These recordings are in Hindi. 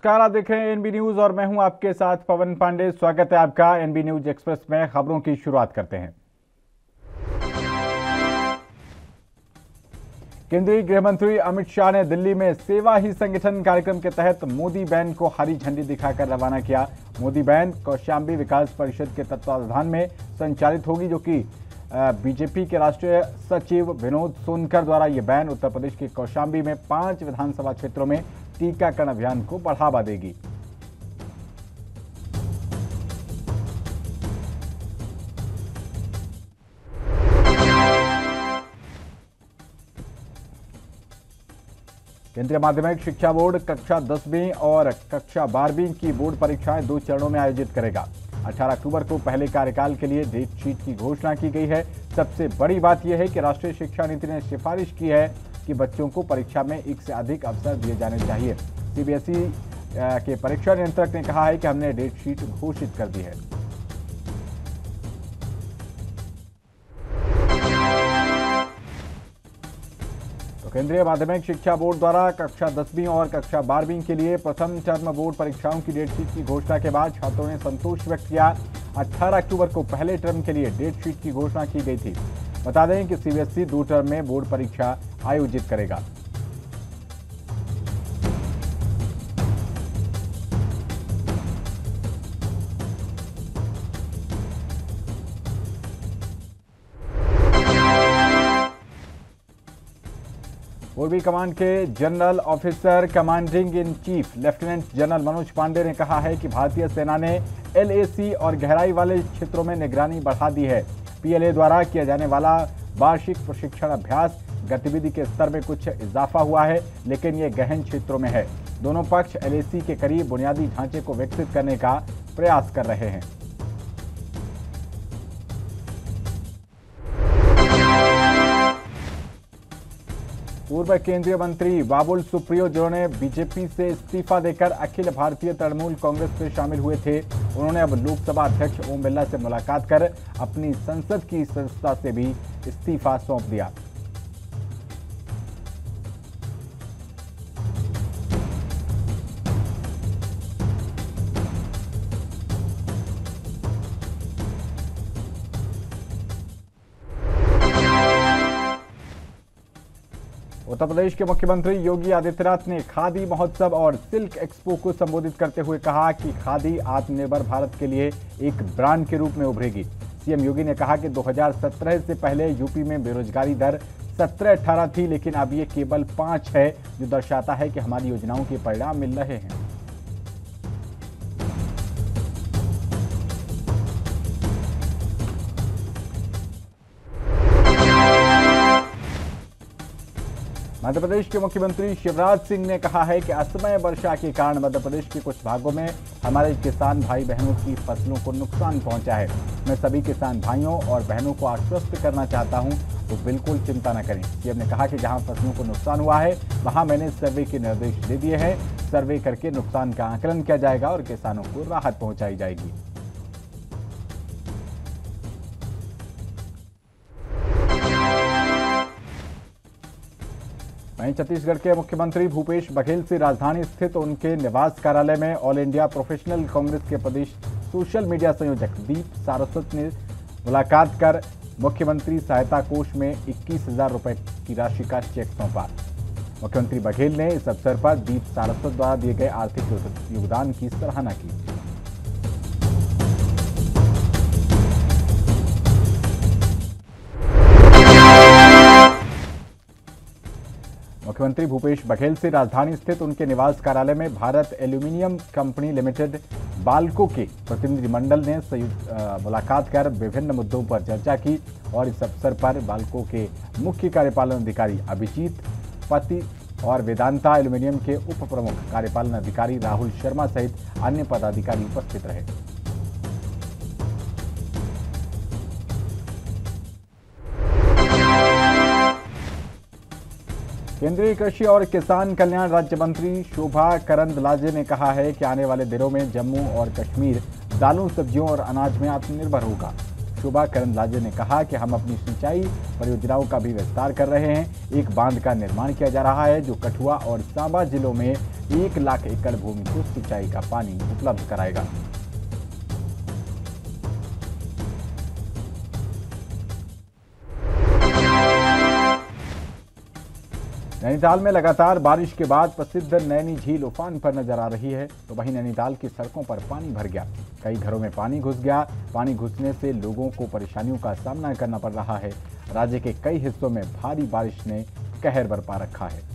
नमस्कार, आप देख रहे हैं एनबी न्यूज और मैं हूं आपके साथ पवन पांडे। स्वागत है आपका एनबी न्यूज एक्सप्रेस में। खबरों की शुरुआत करते हैं। केंद्रीय गृह मंत्री अमित शाह ने दिल्ली में सेवा ही संगठन कार्यक्रम के तहत मोदी वैन को हरी झंडी दिखाकर रवाना किया। मोदी वैन कौशांबी विकास परिषद के तत्वावधान में संचालित होगी, जो कि बीजेपी के राष्ट्रीय सचिव विनोद सोनकर द्वारा ये वैन उत्तर प्रदेश के कौशांबी में 5 विधानसभा क्षेत्रों में टीकाकरण अभियान को बढ़ावा देगी। केंद्रीय माध्यमिक शिक्षा बोर्ड कक्षा 10वीं और कक्षा 12वीं की बोर्ड परीक्षाएं 2 चरणों में आयोजित करेगा। 18 अक्टूबर को पहले कार्यकाल के लिए डेट शीट की घोषणा की गई है। सबसे बड़ी बात यह है कि राष्ट्रीय शिक्षा नीति ने सिफारिश की है कि बच्चों को परीक्षा में एक से अधिक अवसर दिए जाने चाहिए। सीबीएसई के परीक्षा नियंत्रक ने कहा है कि हमने डेट शीट घोषित कर दी है। तो केंद्रीय माध्यमिक शिक्षा बोर्ड द्वारा कक्षा 10वीं और कक्षा 12वीं के लिए प्रथम टर्म बोर्ड परीक्षाओं की डेट शीट की घोषणा के बाद छात्रों ने संतोष व्यक्त किया। 18 अक्टूबर को पहले टर्म के लिए डेट शीट की घोषणा की गई थी। बता दें कि सीबीएसई 2 टर्म में बोर्ड परीक्षा आयोजित करेगा। पूर्वी कमांड के general officer commanding in chief lieutenant general Manoj Pande ने कहा है कि भारतीय सेना ने एलएसी और गहराई वाले क्षेत्रों में निगरानी बढ़ा दी है। पीएलए द्वारा किया जाने वाला वार्षिक प्रशिक्षण अभ्यास गतिविधि के स्तर में कुछ इजाफा हुआ है, लेकिन ये गहन क्षेत्रों में है। दोनों पक्ष एलएसी के करीब बुनियादी ढांचे को विकसित करने का प्रयास कर रहे हैं। पूर्व केंद्रीय मंत्री बाबुल सुप्रियो, जिन्होंने बीजेपी से इस्तीफा देकर अखिल भारतीय तृणमूल कांग्रेस में शामिल हुए थे, उन्होंने अब लोकसभा अध्यक्ष ओम बिरला से मुलाकात कर अपनी संसद की सदस्यता से भी इस्तीफा सौंप दिया। उत्तर प्रदेश के मुख्यमंत्री योगी आदित्यनाथ ने खादी महोत्सव और सिल्क एक्सपो को संबोधित करते हुए कहा कि खादी आत्मनिर्भर भारत के लिए एक ब्रांड के रूप में उभरेगी। सीएम योगी ने कहा कि 2017 से पहले यूपी में बेरोजगारी दर 17-18 थी, लेकिन अब ये केवल 5 है, जो दर्शाता है कि हमारी योजनाओं के परिणाम मिल रहे हैं। मध्य प्रदेश के मुख्यमंत्री शिवराज सिंह ने कहा है कि असमय वर्षा के कारण मध्य प्रदेश के कुछ भागों में हमारे किसान भाई बहनों की फसलों को नुकसान पहुंचा है। मैं सभी किसान भाइयों और बहनों को आश्वस्त करना चाहता हूं, तो बिल्कुल चिंता न करें। सीएम ने कहा कि जहां फसलों को नुकसान हुआ है, वहां मैंने सर्वे के निर्देश दे दिए हैं। सर्वे करके नुकसान का आकलन किया जाएगा और किसानों को राहत पहुंचाई जाएगी। वहीं छत्तीसगढ़ के मुख्यमंत्री भूपेश बघेल से राजधानी स्थित उनके निवास कार्यालय में ऑल इंडिया प्रोफेशनल कांग्रेस के प्रदेश सोशल मीडिया संयोजक दीप सारस्वत ने मुलाकात कर मुख्यमंत्री सहायता कोष में 21,000 रुपए की राशि का चेक सौंपा। मुख्यमंत्री बघेल ने इस अवसर पर दीप सारस्वत द्वारा दिए गए आर्थिक योगदान की सराहना की। मुख्यमंत्री भूपेश बघेल से राजधानी स्थित उनके निवास कार्यालय में Bharat aluminium company limited BALCO के प्रतिनिधिमंडल ने मुलाकात कर विभिन्न मुद्दों पर चर्चा की और इस अवसर पर बाल्को के मुख्य कार्यपालन अधिकारी अभिजीत पति और वेदांता एल्यूमिनियम के उप प्रमुख कार्यपालन अधिकारी राहुल शर्मा सहित अन्य पदाधिकारी उपस्थित रहे। केंद्रीय कृषि और किसान कल्याण राज्य मंत्री शोभा करंदलाजे ने कहा है कि आने वाले दिनों में जम्मू और कश्मीर दालों, सब्जियों और अनाज में आत्मनिर्भर होगा। शोभा करंदलाजे ने कहा कि हम अपनी सिंचाई परियोजनाओं का भी विस्तार कर रहे हैं। एक बांध का निर्माण किया जा रहा है जो कठुआ और सांबा जिलों में 1 लाख एकड़ भूमि को सिंचाई का पानी उपलब्ध कराएगा। नैनीताल में लगातार बारिश के बाद प्रसिद्ध नैनी झील उफान पर नजर आ रही है, तो वहीं नैनीताल की सड़कों पर पानी भर गया। कई घरों में पानी घुस गया। पानी घुसने से लोगों को परेशानियों का सामना करना पड़ रहा है। राज्य के कई हिस्सों में भारी बारिश ने कहर बरपा रखा है।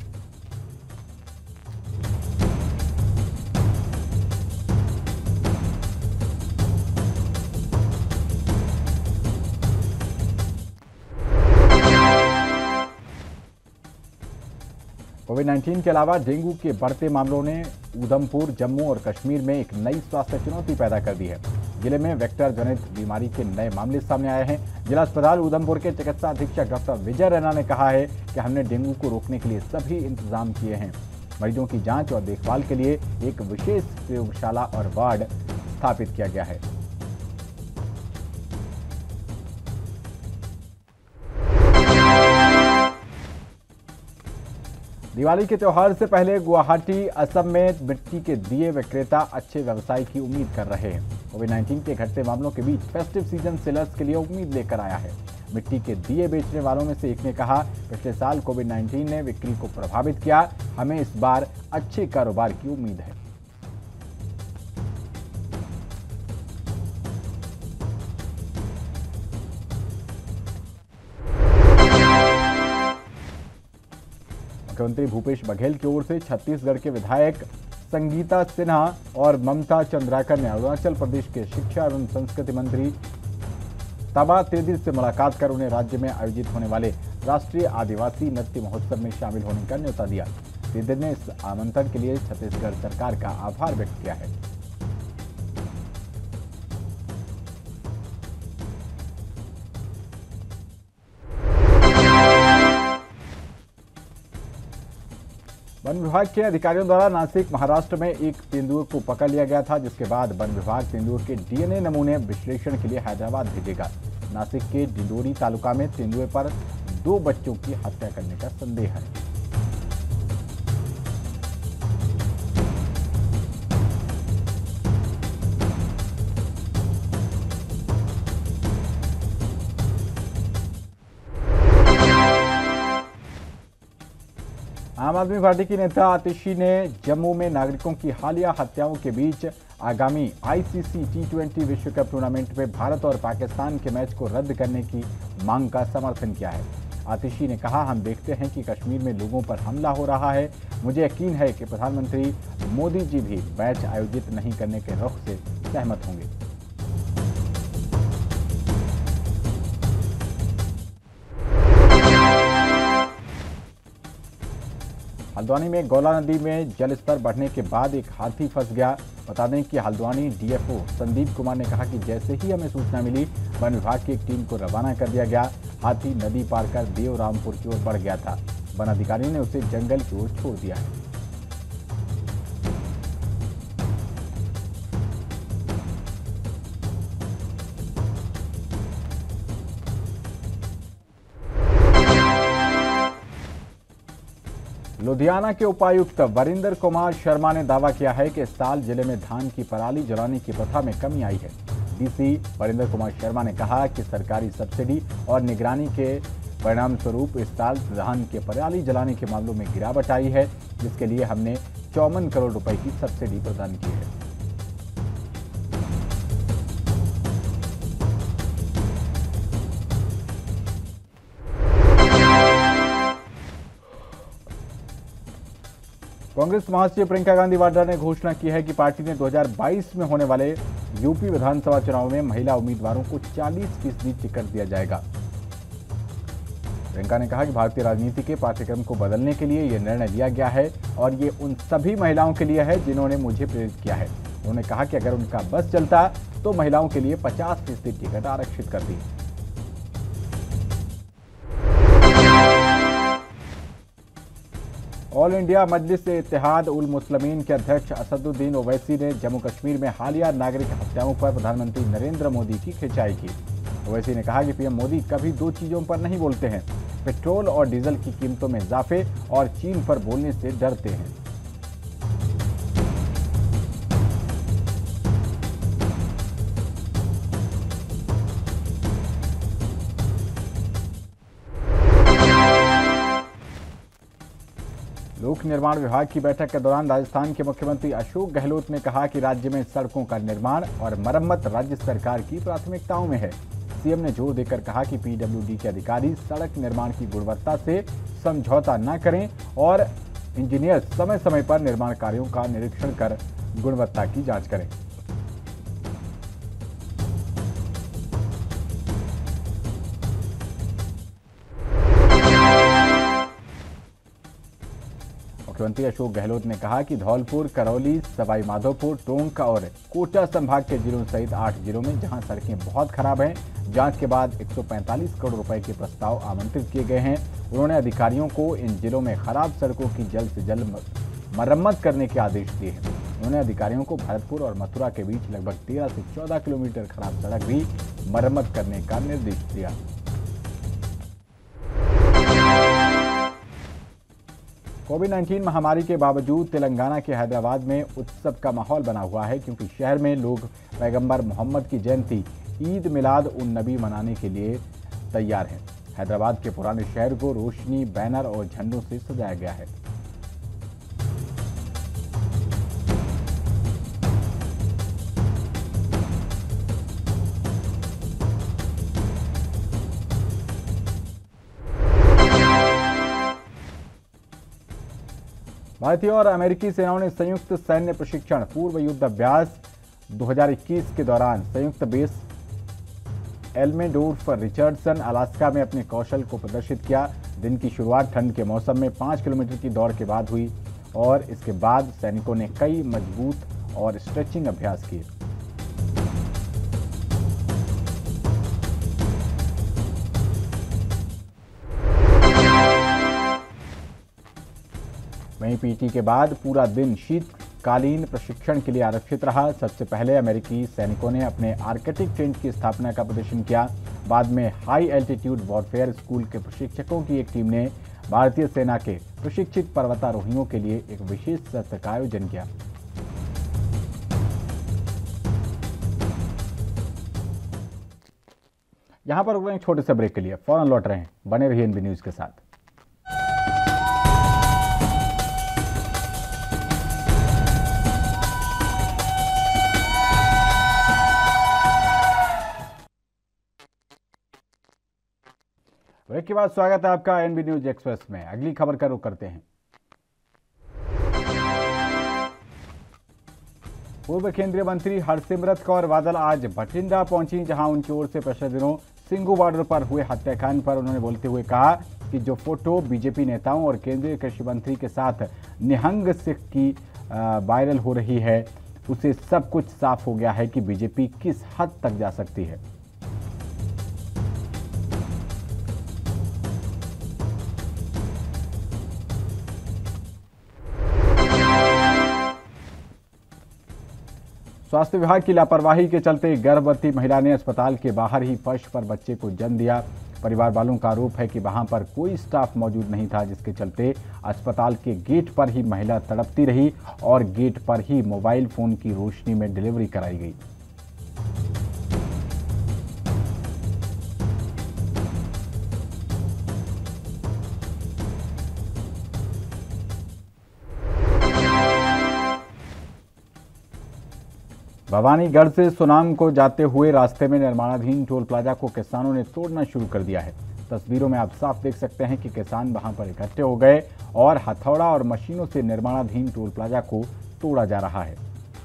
कोविड-19 के अलावा डेंगू के बढ़ते मामलों ने उधमपुर, जम्मू और कश्मीर में एक नई स्वास्थ्य चुनौती पैदा कर दी है। जिले में वेक्टर जनित बीमारी के नए मामले सामने आए हैं। जिला अस्पताल उधमपुर के चिकित्सा अधीक्षक डॉक्टर विजय रैना ने कहा है कि हमने डेंगू को रोकने के लिए सभी इंतजाम किए हैं। मरीजों की जांच और देखभाल के लिए एक विशेष प्रयोगशाला और वार्ड स्थापित किया गया है। दिवाली के त्योहार से पहले गुवाहाटी, असम में मिट्टी के दिए विक्रेता अच्छे व्यवसाय की उम्मीद कर रहे हैं। कोविड-19 के घटते मामलों के बीच फेस्टिव सीजन सेलर्स के लिए उम्मीद लेकर आया है। मिट्टी के दिए बेचने वालों में से एक ने कहा, पिछले साल कोविड-19 ने बिक्री को प्रभावित किया, हमें इस बार अच्छे कारोबार की उम्मीद है। मुख्यमंत्री भूपेश बघेल की ओर से छत्तीसगढ़ के विधायक संगीता सिन्हा और ममता चंद्राकर ने अरुणाचल प्रदेश के शिक्षा एवं संस्कृति मंत्री तबा तेदिर से मुलाकात कर उन्हें राज्य में आयोजित होने वाले राष्ट्रीय आदिवासी नृत्य महोत्सव में शामिल होने का न्योता दिया। तेदिर ने इस आमंत्रण के लिए छत्तीसगढ़ सरकार का आभार व्यक्त किया है। वन विभाग के अधिकारियों द्वारा नासिक, महाराष्ट्र में एक तेंदुए को पकड़ लिया गया था, जिसके बाद वन विभाग तेंदुए के डीएनए नमूने विश्लेषण के लिए हैदराबाद भेजेगा। नासिक के डिंडोरी तालुका में तेंदुए पर 2 बच्चों की हत्या करने का संदेह है। आम आदमी पार्टी की नेता आतिशी ने जम्मू में नागरिकों की हालिया हत्याओं के बीच आगामी आईसीसी T20 विश्व कप टूर्नामेंट में भारत और पाकिस्तान के मैच को रद्द करने की मांग का समर्थन किया है। आतिशी ने कहा, हम देखते हैं कि कश्मीर में लोगों पर हमला हो रहा है। मुझे यकीन है कि प्रधानमंत्री मोदी जी भी मैच आयोजित नहीं करने के रुख से सहमत होंगे। हल्द्वानी में गौला नदी में जलस्तर बढ़ने के बाद एक हाथी फंस गया। बता दें कि हल्द्वानी डीएफओ संदीप कुमार ने कहा कि जैसे ही हमें सूचना मिली, वन विभाग की एक टीम को रवाना कर दिया गया। हाथी नदी पार कर देवरामपुर की ओर बढ़ गया था। वन अधिकारियों ने उसे जंगल की ओर छोड़ दिया है। लुधियाना के उपायुक्त वरिंदर कुमार शर्मा ने दावा किया है कि इस साल जिले में धान की पराली जलाने की प्रथा में कमी आई है। डीसी वरिंदर कुमार शर्मा ने कहा कि सरकारी सब्सिडी और निगरानी के परिणाम स्वरूप इस साल धान के पराली जलाने के मामलों में गिरावट आई है, जिसके लिए हमने 54 करोड़ रुपए की सब्सिडी प्रदान की है। कांग्रेस महासचिव प्रियंका गांधी वाड्रा ने घोषणा की है कि पार्टी ने 2022 में होने वाले यूपी विधानसभा चुनाव में महिला उम्मीदवारों को 40% टिकट दिया जाएगा। प्रियंका ने कहा कि भारतीय राजनीति के पाठ्यक्रम को बदलने के लिए यह निर्णय लिया गया है और ये उन सभी महिलाओं के लिए है जिन्होंने मुझे प्रेरित किया है। उन्होंने कहा कि अगर उनका बस चलता तो महिलाओं के लिए 50% टिकट आरक्षित करती। ऑल इंडिया मजलिस इत्तेहाद उल मुस्लिमीन के अध्यक्ष असदुद्दीन ओवैसी ने जम्मू कश्मीर में हालिया नागरिक हत्याओं पर प्रधानमंत्री नरेंद्र मोदी की खिंचाई की। ओवैसी ने कहा कि पीएम मोदी कभी 2 चीजों पर नहीं बोलते हैं, पेट्रोल और डीजल की कीमतों में इजाफे और चीन पर बोलने से डरते हैं। लोक निर्माण विभाग की बैठक के दौरान राजस्थान के मुख्यमंत्री अशोक गहलोत ने कहा कि राज्य में सड़कों का निर्माण और मरम्मत राज्य सरकार की प्राथमिकताओं में है। सीएम ने जोर देकर कहा कि पीडब्ल्यूडी के अधिकारी सड़क निर्माण की गुणवत्ता से समझौता न करें और इंजीनियर समय समय पर निर्माण कार्यों का निरीक्षण कर गुणवत्ता की जांच करें। मुख्यमंत्री अशोक गहलोत ने कहा कि धौलपुर, करौली, सवाई माधोपुर, टोंक और कोटा संभाग के जिलों सहित 8 जिलों में जहां सड़कें बहुत खराब हैं, जांच के बाद 145 करोड़ रुपए के प्रस्ताव आमंत्रित किए गए हैं। उन्होंने अधिकारियों को इन जिलों में खराब सड़कों की जल्द से जल्द मरम्मत करने के आदेश दिए हैं। उन्होंने अधिकारियों को भरतपुर और मथुरा के बीच लगभग 13 से 14 किलोमीटर खराब सड़क भी मरम्मत करने का निर्देश दिया। कोविड-19 महामारी के बावजूद तेलंगाना के हैदराबाद में उत्सव का माहौल बना हुआ है, क्योंकि शहर में लोग पैगंबर मोहम्मद की जयंती ईद मिलाद उन नबी मनाने के लिए तैयार हैं। हैदराबाद के पुराने शहर को रोशनी, बैनर और झंडों से सजाया गया है। भारतीय और अमेरिकी सेनाओं ने संयुक्त सैन्य प्रशिक्षण पूर्व युद्ध अभ्यास 2021 के दौरान संयुक्त बेस एल्मेडोर्फ रिचर्डसन, अलास्का में अपने कौशल को प्रदर्शित किया। दिन की शुरुआत ठंड के मौसम में 5 किलोमीटर की दौड़ के बाद हुई और इसके बाद सैनिकों ने कई मजबूत और स्ट्रेचिंग अभ्यास किए। वहीं पीटी के बाद पूरा दिन शीतकालीन प्रशिक्षण के लिए आरक्षित रहा। सबसे पहले अमेरिकी सैनिकों ने अपने आर्कटिक टेंट की स्थापना का प्रदर्शन किया। बाद में हाई एल्टीट्यूड वॉरफेयर स्कूल के प्रशिक्षकों की एक टीम ने भारतीय सेना के प्रशिक्षित पर्वतारोहियों के लिए एक विशेष सत्र का आयोजन किया। यहां पर रुक रहे हैं छोटे से ब्रेक के लिए, फौरन लौट रहे हैं, बने रहिए एनबी न्यूज के साथ। ब्रेक के बाद स्वागत है आपका एनबी न्यूज एक्सप्रेस में। अगली खबर का रुख करते हैं। पूर्व केंद्रीय मंत्री हरसिमरत कौर बादल आज भटिंडा पहुंची, जहां उनकी ओर से पिछले दिनों सिंघू बॉर्डर पर हुए हत्याकांड पर उन्होंने बोलते हुए कहा कि जो फोटो बीजेपी नेताओं और केंद्रीय कृषि मंत्री के साथ निहंग सिख की वायरल हो रही है, उसे सब कुछ साफ हो गया है कि बीजेपी किस हद तक जा सकती है। स्वास्थ्य विभाग की लापरवाही के चलते गर्भवती महिला ने अस्पताल के बाहर ही फर्श पर बच्चे को जन्म दिया। परिवार वालों का आरोप है कि वहां पर कोई स्टाफ मौजूद नहीं था, जिसके चलते अस्पताल के गेट पर ही महिला तड़पती रही और गेट पर ही मोबाइल फोन की रोशनी में डिलीवरी कराई गई। भवानीगढ़ से सुनाम को जाते हुए रास्ते में निर्माणाधीन टोल प्लाजा को किसानों ने तोड़ना शुरू कर दिया है। तस्वीरों में आप साफ देख सकते हैं कि किसान वहां पर इकट्ठे हो गए और हथौड़ा और मशीनों से निर्माणाधीन टोल प्लाजा को तोड़ा जा रहा है।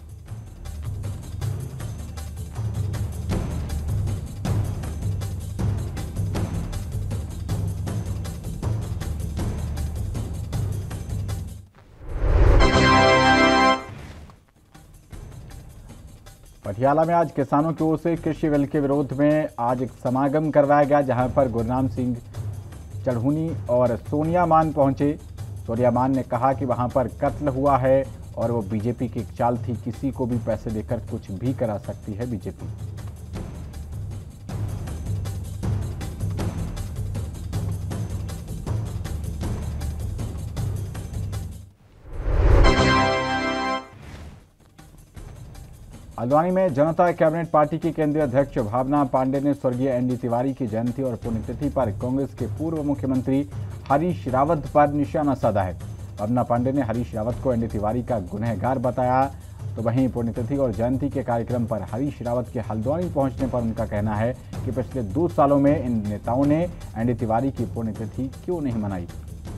पटियाला में आज किसानों की ओर से कृषि बिल के विरोध में आज एक समागम करवाया गया, जहां पर गुरनाम सिंह चढ़ूनी और सोनिया मान पहुंचे। सोनिया मान ने कहा कि वहां पर कत्ल हुआ है और वो बीजेपी की एक चाल थी, किसी को भी पैसे देकर कुछ भी करा सकती है बीजेपी। हल्द्वानी में जनता कैबिनेट पार्टी की केंद्रीय अध्यक्ष भावना पांडे ने स्वर्गीय एनडी तिवारी की जयंती और पुण्यतिथि पर कांग्रेस के पूर्व मुख्यमंत्री हरीश रावत पर निशाना साधा है। पवना पांडे ने हरीश रावत को एनडी तिवारी का गुनहगार बताया। तो वहीं पुण्यतिथि और जयंती के कार्यक्रम पर हरीश रावत के हल्द्वानी पहुंचने पर उनका कहना है कि पिछले 2 सालों में इन नेताओं ने एनडी तिवारी की पुण्यतिथि क्यों नहीं मनाई।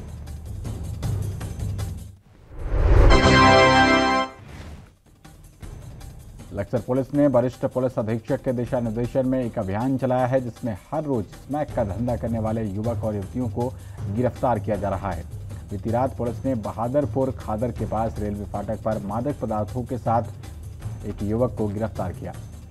लक्सर पुलिस ने वरिष्ठ पुलिस अधीक्षक के दिशा निर्देशन में एक अभियान चलाया है, जिसमें हर रोज स्मैक का धंधा करने वाले युवक और युवतियों को गिरफ्तार किया जा रहा है। बीती रात पुलिस ने बहादुरपुर खादर के पास रेलवे फाटक पर मादक पदार्थों के साथ एक युवक को गिरफ्तार किया।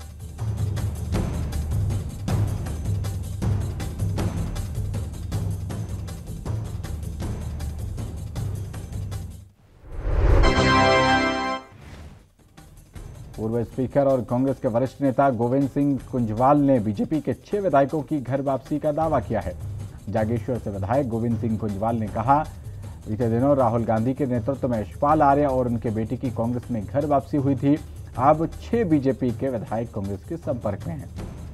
पूर्व स्पीकर और कांग्रेस के वरिष्ठ नेता गोविंद सिंह कुंजवाल ने बीजेपी के 6 विधायकों की घर वापसी का दावा किया है। जागेश्वर से विधायक गोविंद सिंह कुंजवाल ने कहा, बीते दिनों राहुल गांधी के नेतृत्व में यशपाल आर्य और उनके बेटे की कांग्रेस में घर वापसी हुई थी। अब 6 बीजेपी के विधायक कांग्रेस के संपर्क में हैं।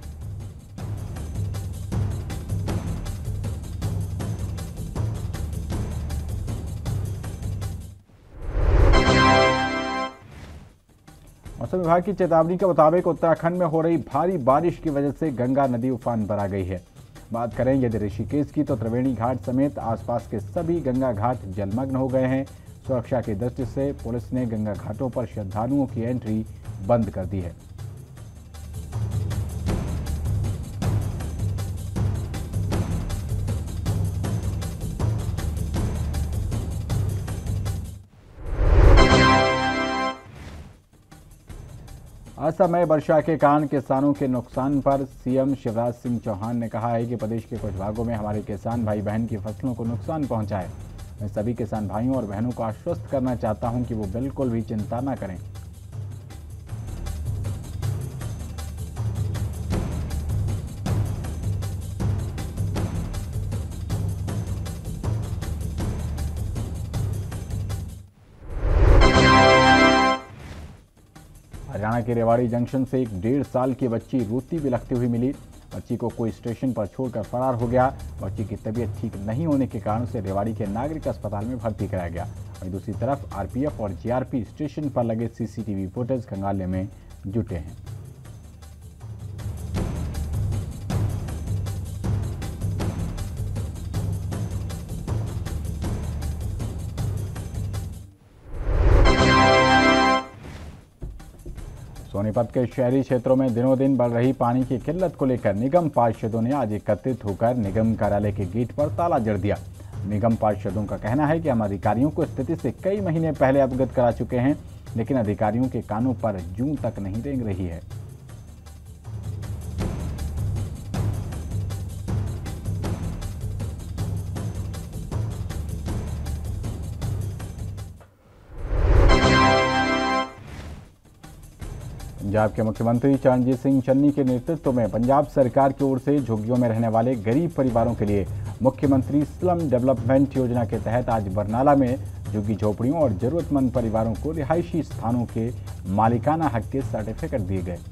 मौसम विभाग की चेतावनी के मुताबिक उत्तराखंड में हो रही भारी बारिश की वजह से गंगा नदी उफान पर आ गई है। बात करें यदि ऋषिकेश की, तो त्रिवेणी घाट समेत आसपास के सभी गंगा घाट जलमग्न हो गए हैं। सुरक्षा की दृष्टि से पुलिस ने गंगा घाटों पर श्रद्धालुओं की एंट्री बंद कर दी है। असमय वर्षा के कारण किसानों के नुकसान पर सीएम शिवराज सिंह चौहान ने कहा है कि प्रदेश के कुछ भागों में हमारे किसान भाई बहन की फसलों को नुकसान पहुंचा है। मैं सभी किसान भाइयों और बहनों को आश्वस्त करना चाहता हूं कि वो बिल्कुल भी चिंता न करें। हरियाणा के रेवाड़ी जंक्शन से एक 1.5 साल की बच्ची रोती बिलखती हुई मिली। बच्ची को कोई स्टेशन पर छोड़कर फरार हो गया। बच्ची की तबीयत ठीक नहीं होने के कारण उसे रेवाड़ी के नागरिक अस्पताल में भर्ती कराया गया। वहीं दूसरी तरफ आरपीएफ और जीआरपी स्टेशन पर लगे सीसीटीवी फुटेज खंगालने में जुटे हैं। सोनीपत के शहरी क्षेत्रों में दिनों दिन बढ़ रही पानी की किल्लत को लेकर निगम पार्षदों ने आज एकत्रित होकर निगम कार्यालय के गेट पर ताला जड़ दिया। निगम पार्षदों का कहना है कि हम अधिकारियों को स्थिति से कई महीने पहले अवगत करा चुके हैं, लेकिन अधिकारियों के कानों पर जूं तक नहीं रेंग रही है। पंजाब के मुख्यमंत्री चरणजीत सिंह चन्नी के नेतृत्व में पंजाब सरकार की ओर से झुग्गियों में रहने वाले गरीब परिवारों के लिए मुख्यमंत्री स्लम डेवलपमेंट योजना के तहत आज बरनाला में झुग्गी झोपड़ियों और जरूरतमंद परिवारों को रिहायशी स्थानों के मालिकाना हक के सर्टिफिकेट दिए गए।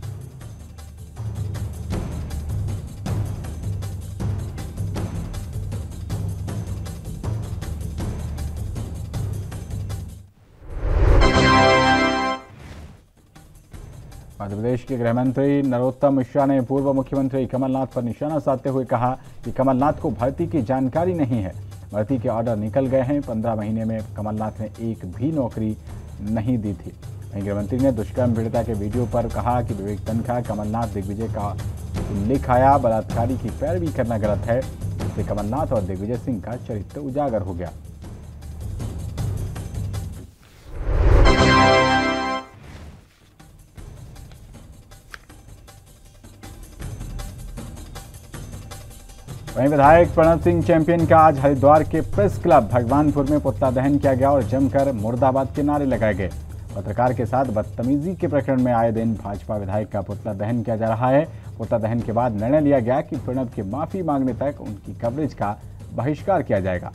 मध्य प्रदेश के गृह मंत्री नरोत्तम मिश्रा ने पूर्व मुख्यमंत्री कमलनाथ पर निशाना साधते हुए कहा कि कमलनाथ को भर्ती की जानकारी नहीं है। भर्ती के ऑर्डर निकल गए हैं। 15 महीने में कमलनाथ ने एक भी नौकरी नहीं दी थी। वहीं गृह मंत्री ने दुष्कर्म पीड़िता के वीडियो पर कहा कि विवेक तनखा कमलनाथ दिग्विजय का उल्लेख आया। बलात्कारी की पैरवी करना गलत है। इससे कमलनाथ और दिग्विजय सिंह का चरित्र उजागर हो गया। वहीं विधायक प्रणब सिंह चैंपियन का आज हरिद्वार के प्रेस क्लब भगवानपुर में पुतला दहन किया गया और जमकर मुर्दाबाद के नारे लगाए गए। पत्रकार के साथ बदतमीजी के प्रकरण में आए दिन भाजपा विधायक का पुतला दहन किया जा रहा है। पुतला दहन के बाद निर्णय लिया गया कि प्रणब के माफी मांगने तक उनकी कवरेज का बहिष्कार किया जाएगा।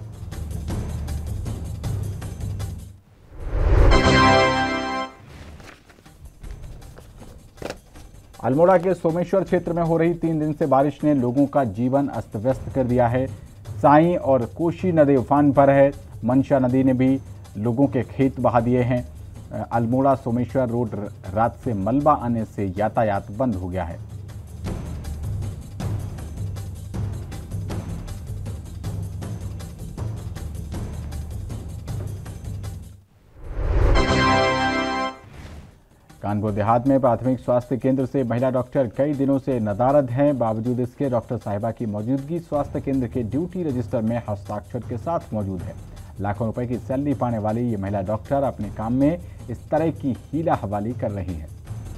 अल्मोड़ा के सोमेश्वर क्षेत्र में हो रही 3 दिन से बारिश ने लोगों का जीवन अस्त व्यस्त कर दिया है। साई और कोशी नदी उफान पर है। मनशा नदी ने भी लोगों के खेत बहा दिए हैं। अल्मोड़ा सोमेश्वर रोड रात से मलबा आने से यातायात बंद हो गया है। कानपुर देहात में प्राथमिक स्वास्थ्य केंद्र से महिला डॉक्टर कई दिनों से नदारद हैं। बावजूद इसके डॉक्टर साहिबा की मौजूदगी स्वास्थ्य केंद्र के ड्यूटी रजिस्टर में हस्ताक्षर के साथ मौजूद है। लाखों रुपए की सैलरी पाने वाली ये महिला डॉक्टर अपने काम में इस तरह की हीला हवाली कर रही है।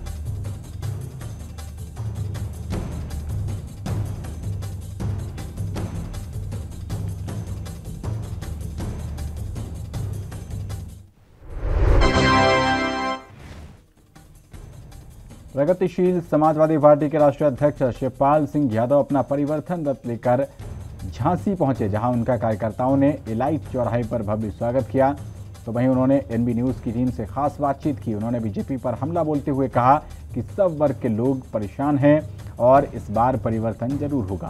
प्रगतिशील समाजवादी पार्टी के राष्ट्रीय अध्यक्ष शिवपाल सिंह यादव अपना परिवर्तन रथ लेकर झांसी पहुंचे, जहां उनका कार्यकर्ताओं ने एलाइट चौराहे पर भव्य स्वागत किया। तो वहीं उन्होंने एनबी न्यूज की टीम से खास बातचीत की। उन्होंने बीजेपी पर हमला बोलते हुए कहा कि सब वर्ग के लोग परेशान हैं और इस बार परिवर्तन जरूर होगा।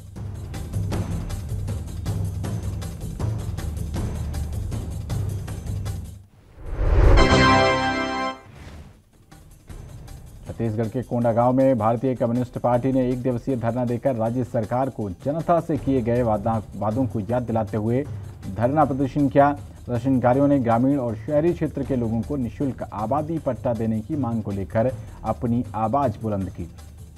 छत्तीसगढ़ के कोंडागांव में भारतीय कम्युनिस्ट पार्टी ने एक दिवसीय धरना देकर राज्य सरकार को जनता से किए गए वादों को याद दिलाते हुए धरना प्रदर्शन किया। प्रदर्शनकारियों ने ग्रामीण और शहरी क्षेत्र के लोगों को निःशुल्क आबादी पट्टा देने की मांग को लेकर अपनी आवाज बुलंद की।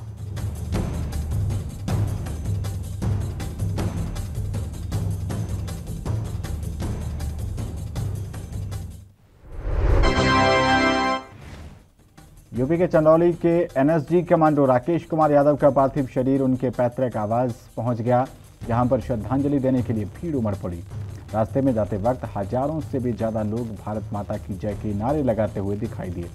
यूपी के चंदौली के एनएसजी कमांडो राकेश कुमार यादव का पार्थिव शरीर उनके पैतृक आवास पहुंच गया, जहां पर श्रद्धांजलि देने के लिए भीड़ उमड़ पड़ी। रास्ते में जाते वक्त हजारों से भी ज्यादा लोग भारत माता की जय के नारे लगाते हुए दिखाई दिए।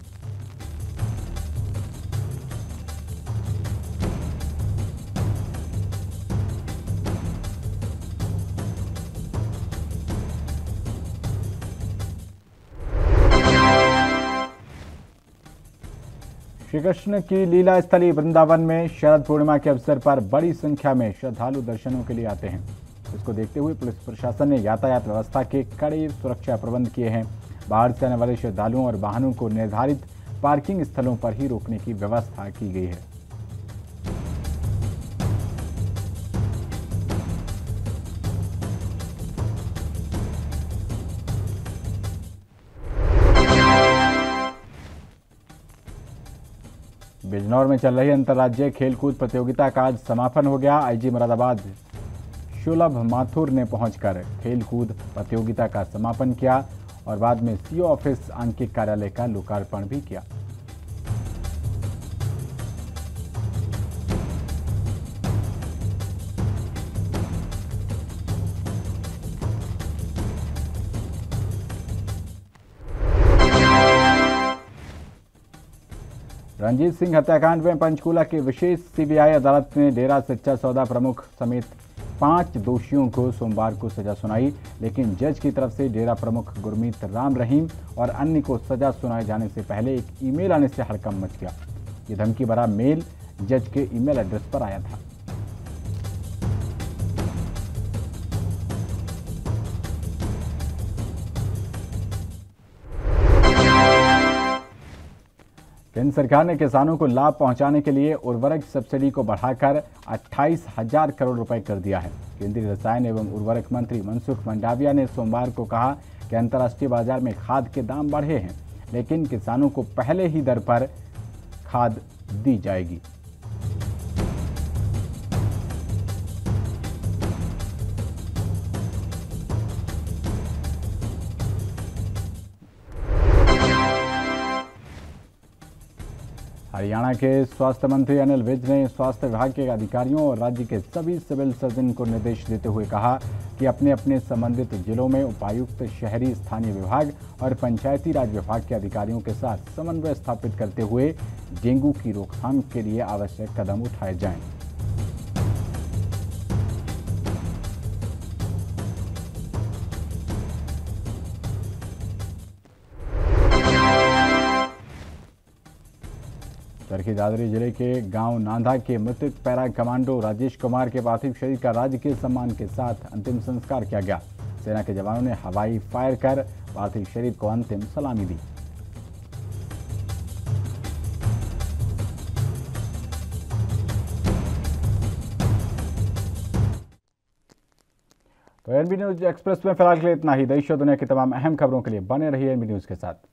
श्री कृष्ण की लीला स्थली वृंदावन में शरद पूर्णिमा के अवसर पर बड़ी संख्या में श्रद्धालु दर्शनों के लिए आते हैं। इसको देखते हुए पुलिस प्रशासन ने यातायात व्यवस्था के कड़े सुरक्षा प्रबंध किए हैं। बाहर से आने वाले श्रद्धालुओं और वाहनों को निर्धारित पार्किंग स्थलों पर ही रोकने की व्यवस्था की गई है। बिजनौर में चल रही अंतर्राज्यीय खेलकूद प्रतियोगिता का आज समापन हो गया। आईजी मुरादाबाद शुलभ माथुर ने पहुंचकर खेलकूद प्रतियोगिता का समापन किया और बाद में सीओ ऑफिस आंकिक कार्यालय का लोकार्पण भी किया। रणजीत सिंह हत्याकांड में पंचकूला की विशेष सीबीआई अदालत ने डेरा सच्चा सौदा प्रमुख समेत 5 दोषियों को सोमवार को सजा सुनाई, लेकिन जज की तरफ से डेरा प्रमुख गुरमीत राम रहीम और अन्य को सजा सुनाए जाने से पहले एक ईमेल आने से हड़कंप मच गया। ये धमकी भरा मेल जज के ईमेल एड्रेस पर आया था। केंद्र सरकार ने किसानों को लाभ पहुंचाने के लिए उर्वरक सब्सिडी को बढ़ाकर 28,000 करोड़ रुपए कर दिया है। केंद्रीय रसायन एवं उर्वरक मंत्री मनसुख मंडाविया ने सोमवार को कहा कि अंतर्राष्ट्रीय बाजार में खाद के दाम बढ़े हैं, लेकिन किसानों को पहले ही दर पर खाद दी जाएगी। हरियाणा के स्वास्थ्य मंत्री अनिल विज ने स्वास्थ्य विभाग के अधिकारियों और राज्य के सभी सिविल सर्जन को निर्देश देते हुए कहा कि अपने अपने संबंधित जिलों में उपायुक्त, शहरी स्थानीय विभाग और पंचायती राज विभाग के अधिकारियों के साथ समन्वय स्थापित करते हुए डेंगू की रोकथाम के लिए आवश्यक कदम उठाए जाएं। चरखी दादरी जिले के गांव नांदा के मृतक पैरा कमांडो राजेश कुमार के पार्थिव शरीर का राजकीय सम्मान के साथ अंतिम संस्कार किया गया। सेना के जवानों ने हवाई फायर कर पार्थिव शरीर को अंतिम सलामी दी। तो एनबी न्यूज एक्सप्रेस में फिलहाल के लिए इतना ही। देश और दुनिया की तमाम अहम खबरों के लिए बने रहिए एनबी न्यूज के साथ।